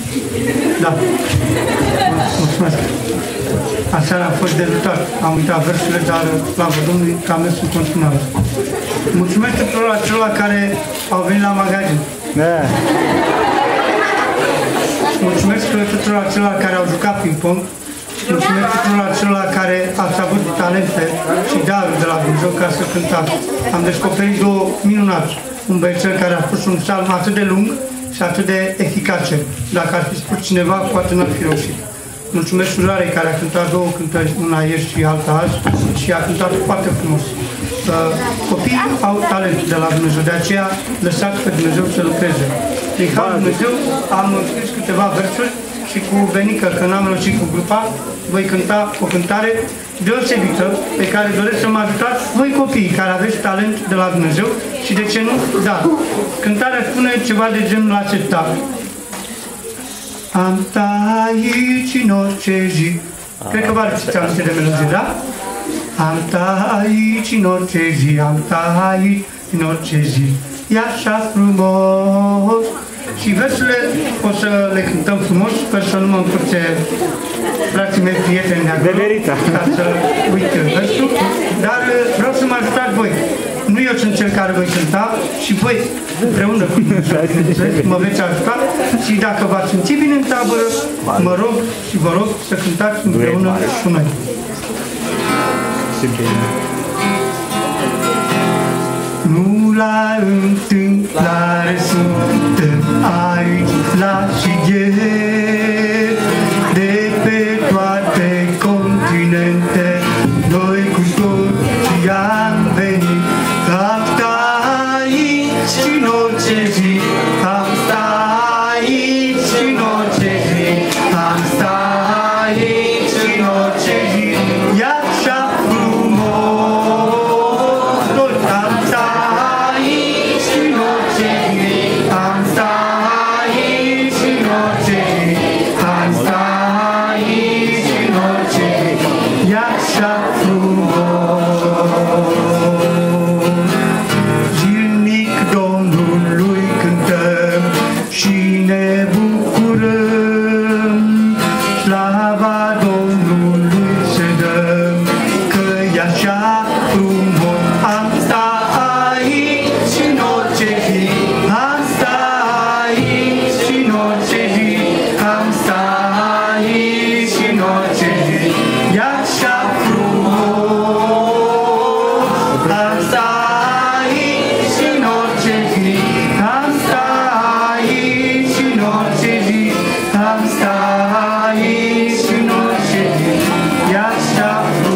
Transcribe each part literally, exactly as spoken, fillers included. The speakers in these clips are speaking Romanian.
Da. Mulțumesc. Aseară am fost derutat. Am uitat versurile, dar slavă Domnului că am mers în continuare. Mulțumesc tuturor acelor care au venit la magazin. Da. Mulțumesc tuturor acelor care au jucat ping-pong. Mulțumesc tuturor acelor care ați avut talente și daruri de la Dumnezeu ca să cântați. Am descoperit două minunate. Un băiețel care a spus un psalm atât de lung și atât de eficace. Dacă ar fi spus cineva, poate n-ar fi reușit. Mulțumesc suroarei care a cântat două cântări, una ieri și alta azi, și a cântat foarte frumos. Uh, copiii au talent de la Dumnezeu, de aceea lăsați pe Dumnezeu să lucreze. Din Harul Dumnezeu am scris câteva versuri și cu Benică, că n-am reușit cu grupa, voi cânta o cântare deosebită pe care doresc să mă ajutați voi copiii care aveți talent de la Dumnezeu și de ce nu, da. Cântarea spune ceva de genul acesta. Am ta aici în orice zi. Cred că vă arăți aminte de melodie, da? Am ta aici în orice zi, am ta aici în orice zi. E așa frumos. Și versurile o să le cântăm frumos, sper să nu mă încurce frații mei prieteni de acolo, ca să uit versul, dar vreau să mă ajutați voi. Nu eu sunt cel care voi cânta și voi împreună cu Dumnezeu mă veți ajuta și dacă v-ați simți bine în tabără, mă rog și vă rog să cântați împreună cu noi. Nu la întâmplare suntem aici la Sighet, de pe toate continente, noi cu toții am venit. Am stat aici în orice zi, am stat aici în orice zi, am stat aici în orice zi, e așa frumos. Noi am stat aici în orice zi, am stat aici în orice zi, am stat aici în orice zi, e așa frumos. Zilnic Domnului cântăm și ne bucurăm, slava Domnului să dăm, că e așa frumos. Am stat aici în orice zi, am stat aici în orice zi, am stat aici în orice zi, e așa frumos. Am stat aici în orice zi, am stat aici în orice zi, am stat aici în orice zi, e așa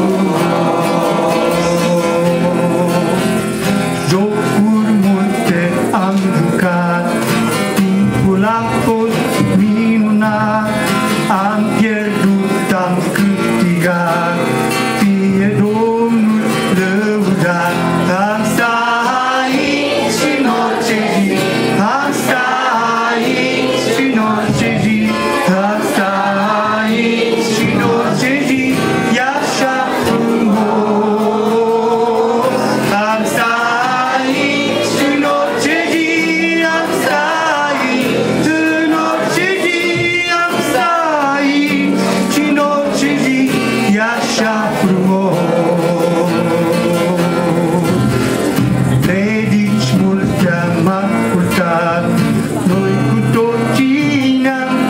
frumos. Jocuri multe am jucat, timpul a fost minunat, am pierdut, am câștigat, fie Domnul lăudat. Am stat aici în orice zi, am stat aici în orice zi, am stat aici în orice zi, e așa frumos. Am stat aici în orice zi, am stat aici în orice zi, am stat aici în orice zi, e așa frumos. Predici multe am ascultat, noi cu toții ne-am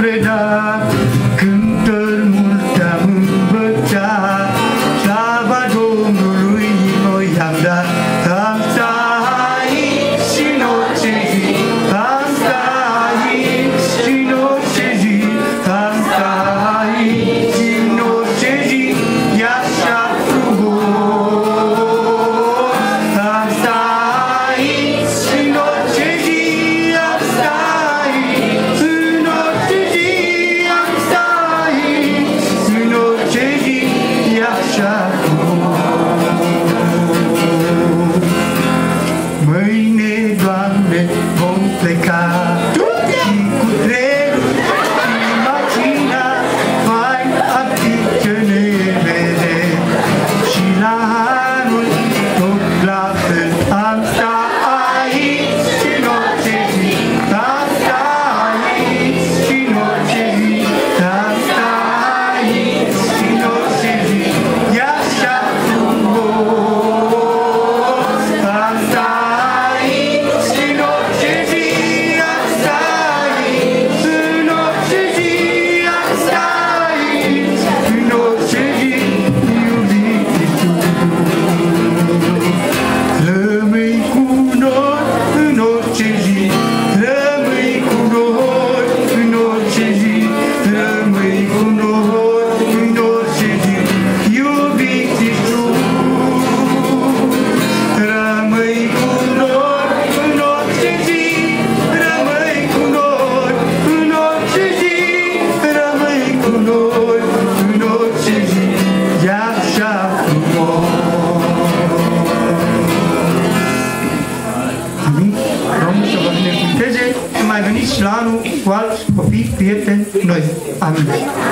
peste noi. Amin.